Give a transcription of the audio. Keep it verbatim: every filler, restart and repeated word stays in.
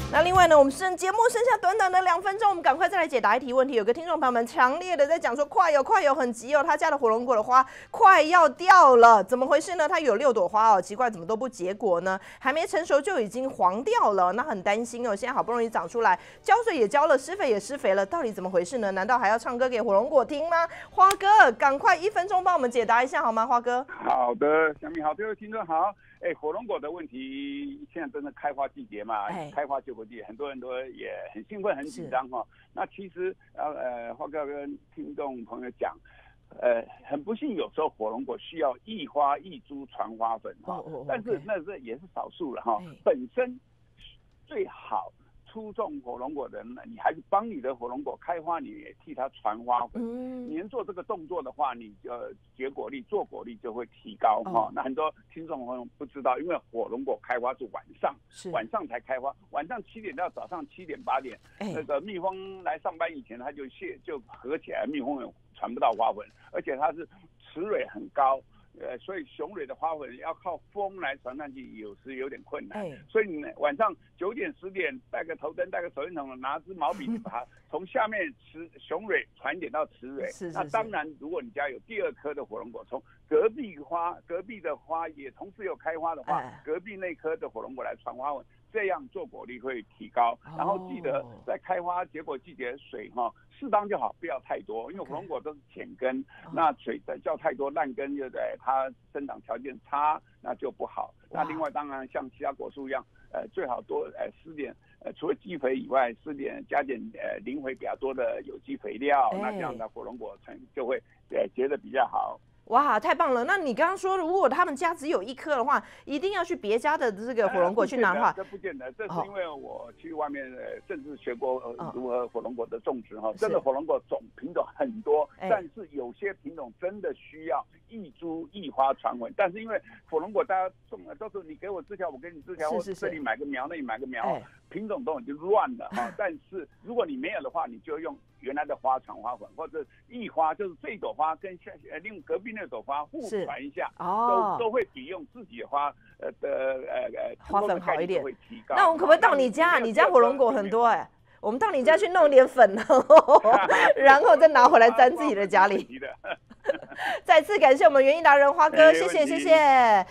那另外呢，我们剩节目剩下短短的两分钟，我们赶快再来解答一题问题。有个听众朋友们强烈的在讲说，快有快有，很急哦，他家的火龙果的花快要掉了，怎么回事呢？他有六朵花哦，奇怪，怎么都不结果呢？还没成熟就已经黄掉了，那很担心哦。现在好不容易长出来，浇水也浇了，施肥也施肥了，到底怎么回事呢？难道还要唱歌给火龙果听吗？花哥，赶快一分钟帮我们解答一下好吗？花哥， 好的，小米好，各位听众好。哎，火龙果的问题，现在真的开花季节嘛，哎、开花结果季，很多人都也很兴奋、很紧张哈。那其实呃呃，花哥跟听众朋友讲，呃，很不幸，有时候火龙果需要一花一株传花粉哈，哦哦、但是那这也是少数了哈。本身最好出种火龙果的人，你还是帮你的火龙果开花，你也替它传花粉。嗯，你能做这个动作的话，你呃结果力、做果力就会提高哈、哦。那很多听众朋友不知道，因为火龙果开花是晚上，晚上才开花，晚上七点到早上七点八点，哎、那个蜜蜂来上班以前，它就泄就合起来，蜜蜂也传不到花粉，而且它是雌蕊很高。呃，所以雄蕊的花粉要靠风来传上去，有时有点困难。所以你晚上九点十点带个头灯，带个手电筒，拿支毛笔，把它从下面雌雄蕊传点到雌蕊。是是是。那当然，如果你家有第二颗的火龙果，从隔壁花隔壁的花也同时有开花的话，哎、隔壁那颗的火龙果来传花粉。这样做果力会提高，然后记得在开花结果季节水哈适当就好，不要太多，因为火龙果都是浅根，那水浇太多烂根就在它生长条件差，那就不好。那另外当然像其他果树一样，呃最好多呃施点呃除了基肥以外，施点加点呃磷肥比较多的有机肥料，那这样的火龙果成就会呃结得比较好。 哇，太棒了！那你刚刚说，如果他们家只有一颗的话，一定要去别家的这个火龙果去拿的话， 这不见得，这是因为我去外面甚至学过如何火龙果的种植哈。真的火龙果种品种很多，但是有些品种真的需要一株一花传粉。但是因为火龙果大家种的都是你给我枝条，我给你枝条，或者这里买个苗，那里买个苗，品种都已经乱了哈。但是如果你没有的话，你就用原来的花传花粉，或者一花就是这一朵花跟下呃另隔壁那朵花互传一下，哦，都都会比用自己的花呃的呃呃花粉好一点， 会提高。 那我们可不可以到你家？你家火龙果很多哎、欸，我们到你家去弄点粉，然后再拿回来沾自己的家里。再次感谢我们园艺达人花哥，谢谢谢谢。